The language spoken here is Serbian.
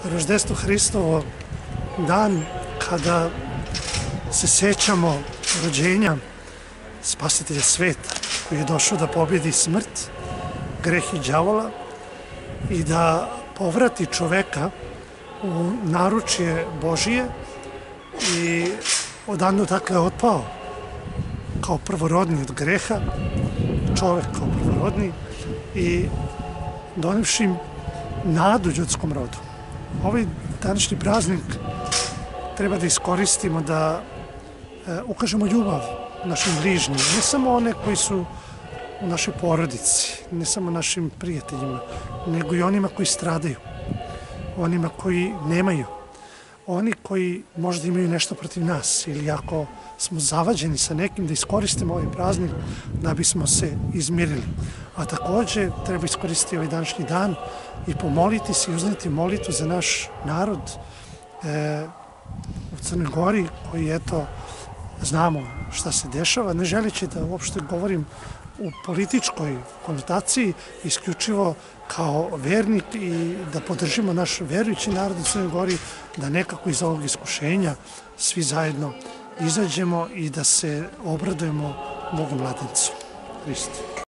Roždestvo Hristovo, dan kada se sećamo rođenja Spasitelja sveta, koji je došao da pobjedi smrt, greh i đavola i da povrati čoveka u naručje Božije i odavno dakle otpao kao prvorodni od greha, čovek kao prvorodni i donevši nadu ljudskom rodu. Ovaj današnji praznik treba da iskoristimo da ukažemo ljubav našim bližnjim, ne samo one koji su u našoj porodici, ne samo našim prijateljima, nego i onima koji stradaju, onima koji nemaju, oni koji možda imaju nešto protiv nas ili ako smo zavađeni sa nekim da iskoristimo ovaj praznik da bismo se izmirili. A takođe treba iskoristiti ovaj današnji dan i pomoliti se i uzneti molitvu za naš narod u Crnoj Gori koji eto znamo šta se dešava, ne želeći da uopšte govorim u političkoj konotaciji, isključivo kao vernik i da podržimo naš verujući narod u Crnoj Gori, da nekako iz ovog iskušenja svi zajedno izađemo i da se obradujemo Bogu mladencu, Hristu.